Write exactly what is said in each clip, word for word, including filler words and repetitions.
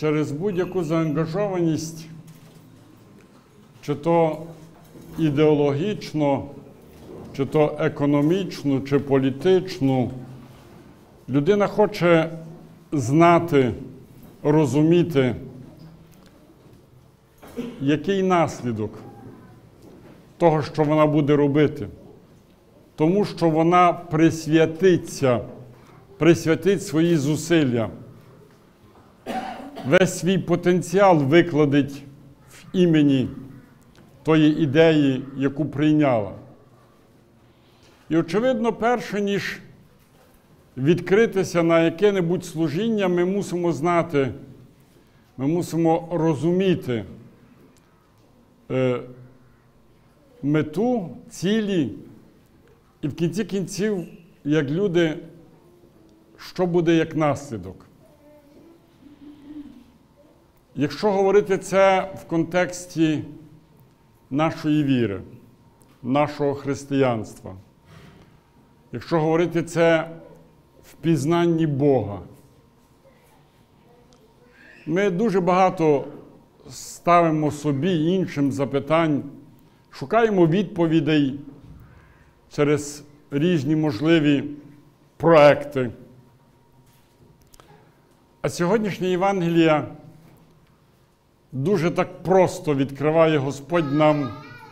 через будь-яку заангажованість, чи то ідеологічно, чи то економічну, чи політичну, людина хоче знати, розуміти, який наслідок того, що вона буде робити. Тому що вона присвятиться, присвятить свої зусилля, весь свій потенціал викладить в імені тої ідеї, яку прийняла. І, очевидно, перше, ніж відкритися на яке-небудь служіння, ми мусимо знати, ми мусимо розуміти е, мету, цілі, і в кінці кінців, як люди, що буде як наслідок. Якщо говорити це в контексті нашої віри, нашого християнства, якщо говорити це в пізнанні Бога, ми дуже багато ставимо собі іншим запитань, шукаємо відповідей через різні можливі проекти. А сьогоднішня Євангелія дуже так просто відкриває Господь нам,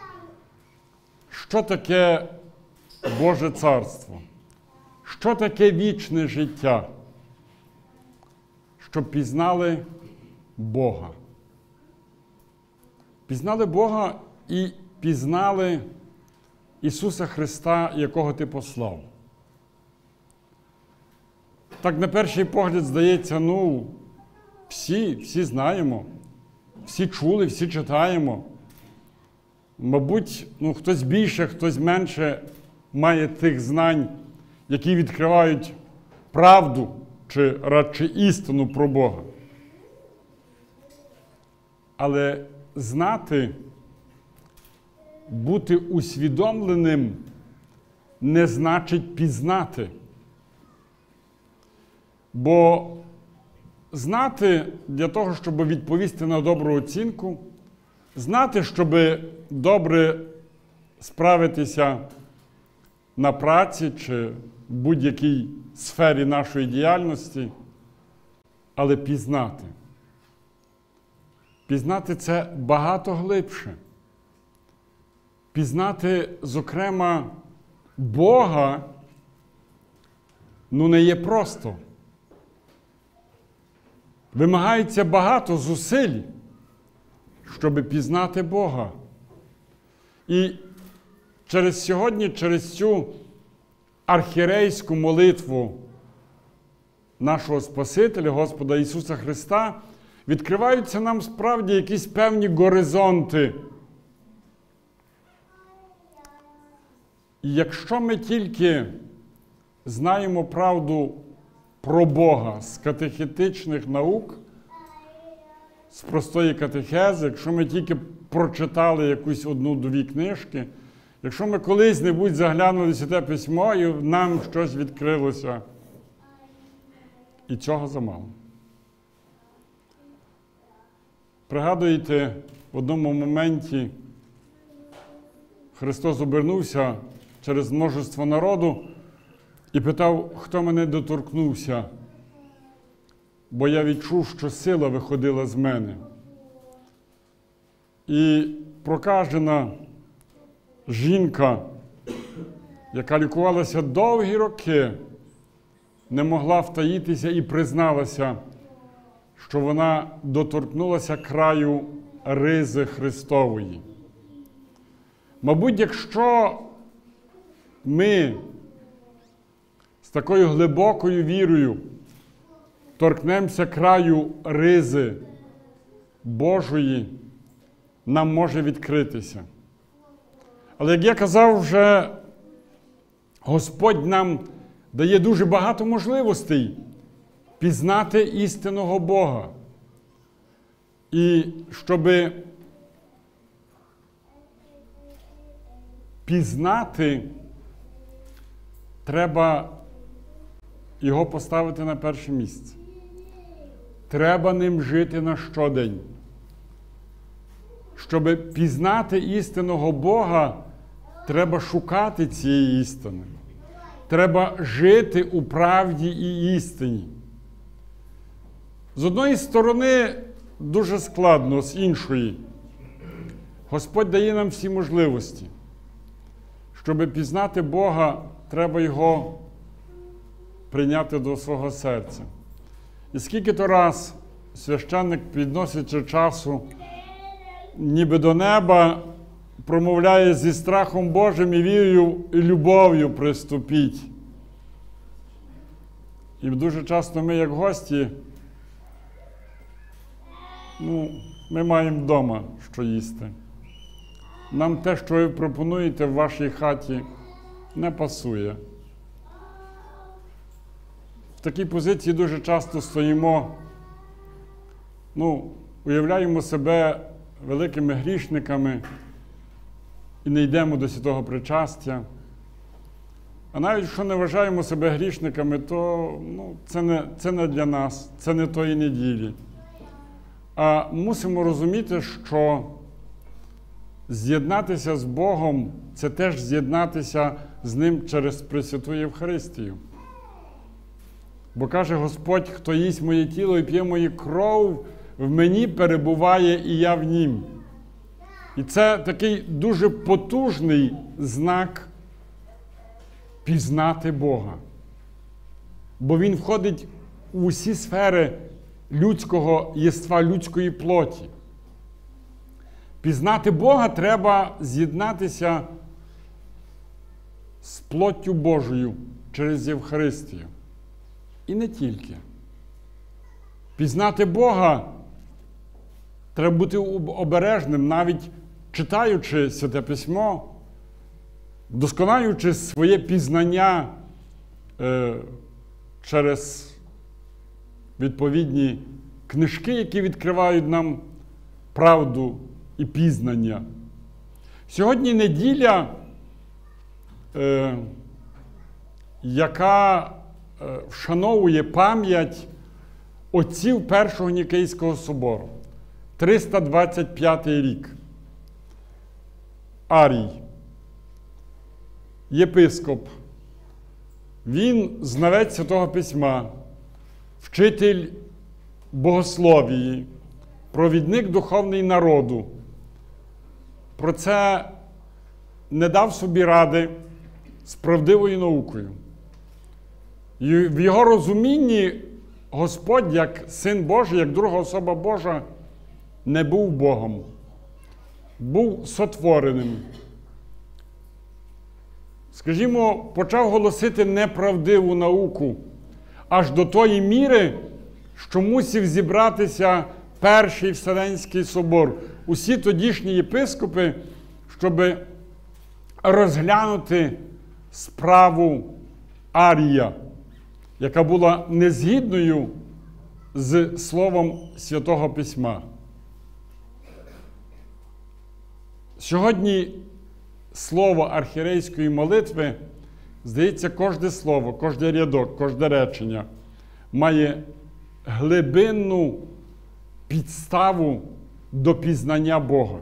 що таке Боже Царство, що таке вічне життя, щоб пізнали Бога. Пізнали Бога і пізнали Ісуса Христа, якого Ти послав. Так на перший погляд здається, ну, всі, всі знаємо, всі чули, всі читаємо. Мабуть, ну, хтось більше, хтось менше має тих знань, які відкривають правду, чи радше істину про Бога. Але знати, бути усвідомленим не значить пізнати. Бо знати для того, щоб відповісти на добру оцінку, знати, щоб добре справитися на праці чи в будь-якій сфері нашої діяльності, але пізнати. Пізнати це багато глибше. Пізнати, зокрема, Бога, ну, не є просто. Вимагається багато зусиль, щоб пізнати Бога. І через сьогодні, через цю архірейську молитву нашого Спасителя, Господа Ісуса Христа, відкриваються нам справді якісь певні горизонти. І якщо ми тільки знаємо правду про Бога з катехетичних наук, з простої катехези, якщо ми тільки прочитали якусь одну-дві книжки, якщо ми колись-небудь заглянули в Святе Письмо і нам щось відкрилося, і цього замало. Пригадуєте, в одному моменті Христос обернувся через множество народу і питав, хто мене доторкнувся, бо я відчув, що сила виходила з мене. І прокажена жінка, яка лікувалася довгі роки, не могла втаїтися і призналася, що вона доторкнулася краю ризи Христової. Мабуть, якщо ми з такою глибокою вірою торкнемося краю ризи Божої, нам може відкритися. Але, як я казав вже, Господь нам дає дуже багато можливостей пізнати істинного Бога. І щоб пізнати, треба його поставити на перше місце. треба ним жити на щодень. Щоб пізнати істинного Бога, треба шукати цієї істини. Треба жити у правді і істині. З одної сторони, дуже складно, з іншої. Господь дає нам всі можливості. Щоб пізнати Бога, треба Його прийняти до свого серця. І скільки-то раз священник, підносячи часу, ніби до неба, промовляє зі страхом Божим і вірою і любов'ю приступіть. І дуже часто ми, як гості, ну, ми маємо вдома, що їсти. Нам те, що ви пропонуєте в вашій хаті, не пасує. В такій позиції дуже часто стоїмо, ну, уявляємо себе великими грішниками і не йдемо до святого причастя. А навіть якщо не вважаємо себе грішниками, то ну, це, не, це не для нас, це не тої неділі. А мусимо розуміти, що з'єднатися з Богом – це теж з'єднатися з Ним через Пресвяту Євхаристію. Бо каже Господь, хто їсть моє тіло і п'є мою кров, в мені перебуває і я в нім. І це такий дуже потужний знак пізнати Бога. Бо Він входить у всі сфери людського єства, людської плоті. Пізнати Бога треба з'єднатися з плоттю Божою через Євхаристію. І не тільки. Пізнати Бога треба бути обережним, навіть читаючи Святе Письмо, вдосконалюючи своє пізнання е, через відповідні книжки, які відкривають нам правду і пізнання. Сьогодні неділя, е, яка е, вшановує пам'ять отців Першого Нікейського собору. триста двадцять п'ятий рік. Арій, єпископ, він знавець Святого Письма, вчитель богословії, провідник духовний народу. Про це не дав собі ради з правдивою наукою. І в його розумінні Господь, як Син Божий, як друга особа Божа, не був Богом. Був сотвореним. Скажімо, почав голосити неправдиву науку аж до тої міри, що мусив зібратися Перший Вселенський собор. Усі тодішні єпископи, щоб розглянути справу Арія, яка була незгідною з словом Святого Письма. Сьогодні слово архієрейської молитви, здається, кожне слово, кожен рядок, кожне речення має глибинну підставу до пізнання Бога.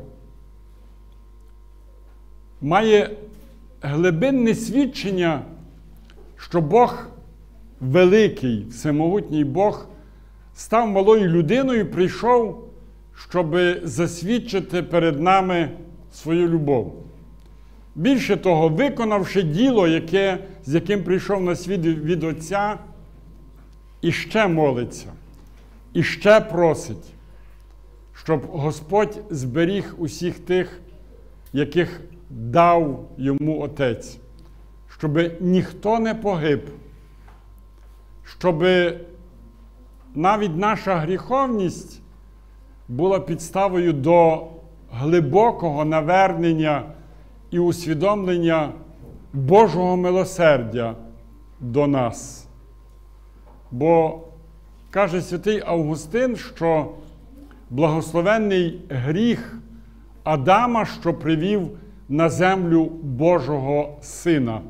Має глибинне свідчення, що Бог великий, всемогутній Бог, став малою людиною, прийшов, щоб засвідчити перед нами свою любов. Більше того, виконавши діло, яке, з яким прийшов на світ від Отця, іще молиться, іще просить, щоб Господь зберіг усіх тих, яких дав йому Отець, щоб ніхто не погиб, щоб навіть наша гріховність була підставою до глибокого навернення і усвідомлення Божого милосердя до нас. Бо каже святий Августин, що благословенний гріх Адама, що привів на землю Божого Сина.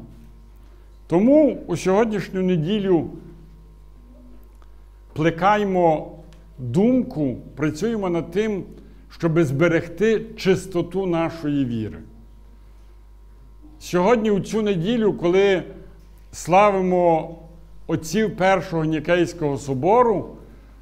Тому у сьогоднішню неділю плекаймо думку, працюємо над тим, щоб зберегти чистоту нашої віри. Сьогодні, у цю неділю, коли славимо отців Першого Нікейського собору,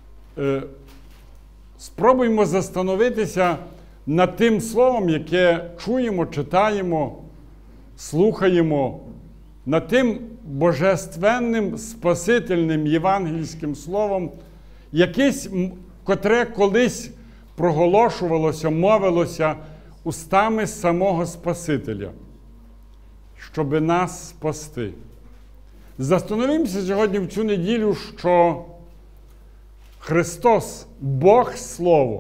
спробуємо застановитися над тим словом, яке чуємо, читаємо, слухаємо, над тим божественним, спасительним євангельським словом, якесь, котре колись проголошувалося, мовилося устами самого Спасителя, щоби нас спасти. Застановимося сьогодні в цю неділю, що Христос, Бог Слово,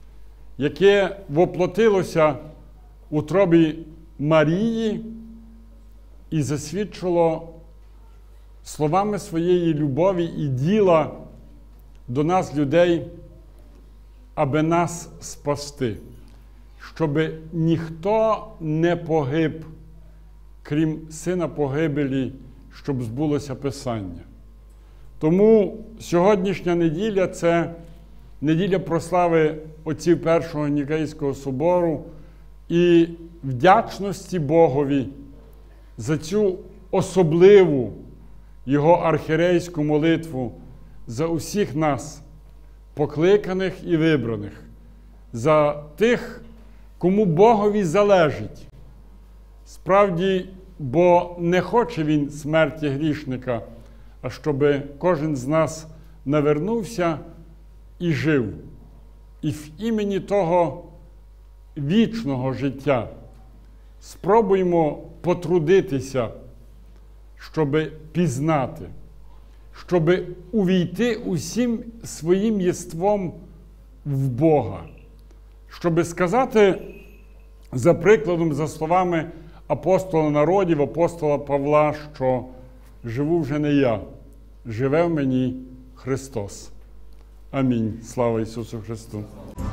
яке воплотилося у утробі Марії і засвідчило словами своєї любові і діла до нас, людей, аби нас спасти, щоби ніхто не погиб, крім Сина погибелі, щоб збулося Писання. Тому сьогоднішня неділя – це неділя прослави отців Першого Нікейського собору і вдячності Богові за цю особливу Його архірейську молитву за усіх нас, покликаних і вибраних, за тих, кому Богові залежить. Справді, бо не хоче Він смерті грішника, а щоб кожен з нас навернувся і жив. І в імені того вічного життя спробуємо потрудитися, щоб пізнати, щоб увійти усім своїм єством в Бога, щоб сказати, за прикладом, за словами апостола народів, апостола Павла, що живу вже не я, живе в мені Христос. Амінь. Слава Ісусу Христу!